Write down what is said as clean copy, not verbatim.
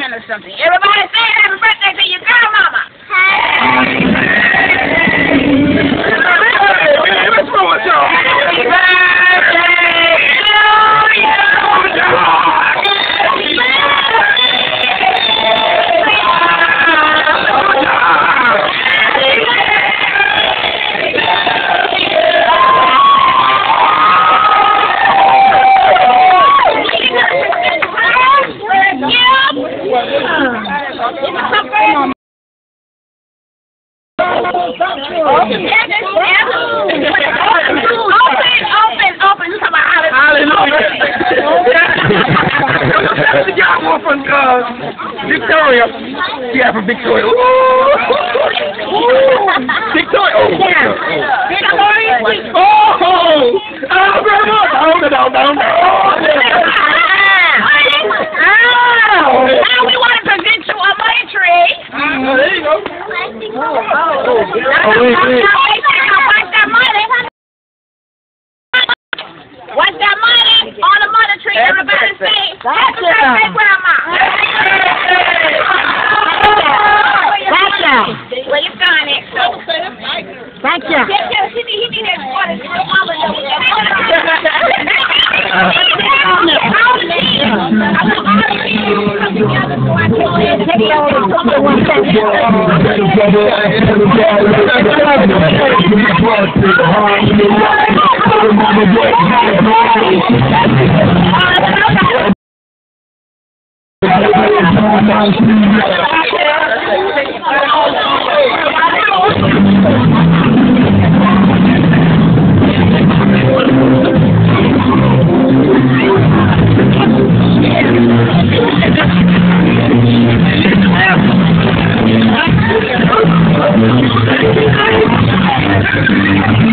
line or something. Everybody say happy birthday to your girl mama. Happy She got one from Victoria. Yeah, from Victoria. Ooh. Victoria. Oh. Yeah. Victoria. Oh, grandma. No. Now we want to present you a money tree. There you go. What's that money? On the money tree, everybody say, happy birthday, Grandma. Gotcha. Where you found it? Gotcha. He need that water. Thank you.